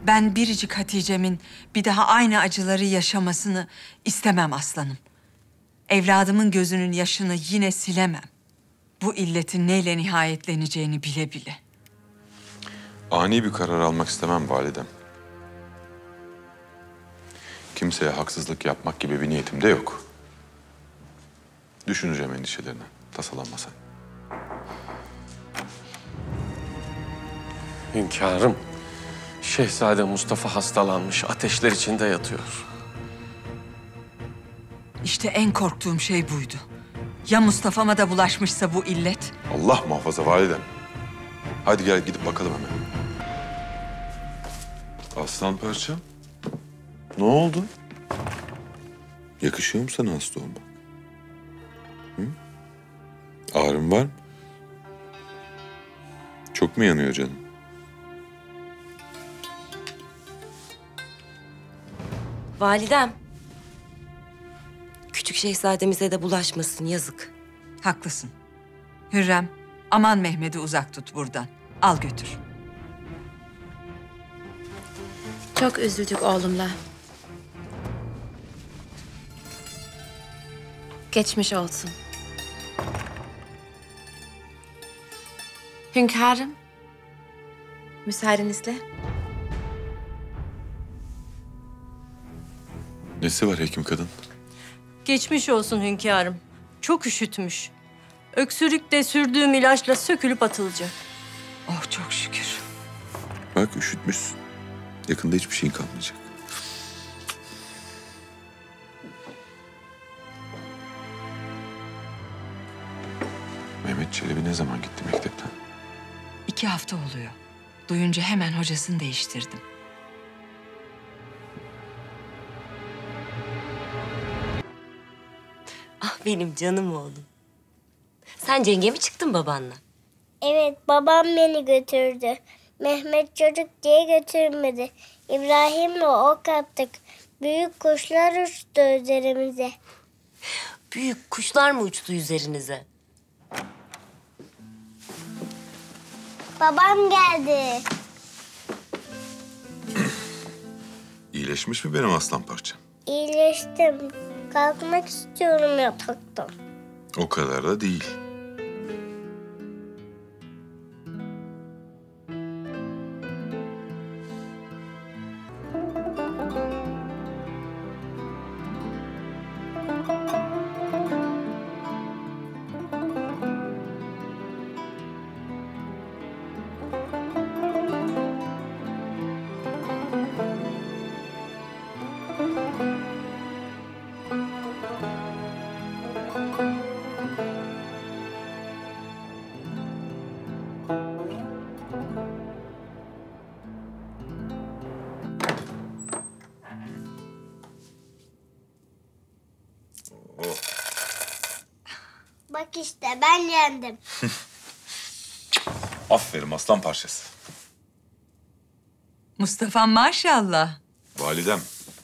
Ben biricik Hatice'min bir daha aynı acıları yaşamasını istemem aslanım. Evladımın gözünün yaşını yine silemem. Bu illetin neyle nihayetleneceğini bile bile. Ani bir karar almak istemem validem. Kimseye haksızlık yapmak gibi bir niyetim de yok. Düşüneceğim endişelerini. Tasalanma sen. Hünkârım, Şehzade Mustafa hastalanmış, ateşler içinde yatıyor. İşte en korktuğum şey buydu. Ya Mustafa'ma da bulaşmışsa bu illet? Allah muhafaza validem. Hadi gel gidip bakalım hemen. Aslan parçam. Ne oldu? Yakışıyor mu sana hasta olmak? Hı? Ağrın var mı? Çok mu yanıyor canım? Validem. Küçük şehzademize de bulaşmasın, yazık. Haklısın. Hürrem, aman Mehmet'i uzak tut buradan. Al götür. Çok üzüldük oğlumla. Geçmiş olsun. Hünkârım, müsaadenizle. Nesi var hekim kadın? Geçmiş olsun hünkârım. Çok üşütmüş. Öksürük de sürdüğüm ilaçla sökülüp atılacak. Oh çok şükür. Bak üşütmüşsün. Yakında hiçbir şeyin kalmayacak. Mehmet Çelebi ne zaman gitti mektepten? 2 hafta oluyor. Duyunca hemen hocasını değiştirdim. Ah benim canım oğlum. Sen cenge mi çıktın babanla? Evet, babam beni götürdü. Mehmet çocuk diye götürmedi. İbrahim'le ok attık. Büyük kuşlar uçtu üzerimize. Büyük kuşlar mı uçtu üzerinize? Babam geldi. İyileşmiş mi benim aslan parçam? İyileştim. Kalkmak istiyorum yataktan. O kadar da değil. Bak işte ben yendim. Aferin aslan parçası. Mustafa maşallah. Validem.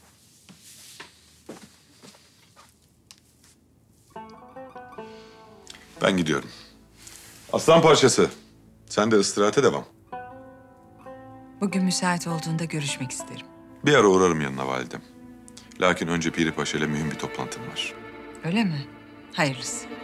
Ben gidiyorum. Aslan parçası. Sen de istirahate devam. Bugün müsait olduğunda görüşmek isterim. Bir ara uğrarım yanına validem. Lakin önce Piri Paşa ile mühim bir toplantım var. Öyle mi? Hayırlısı.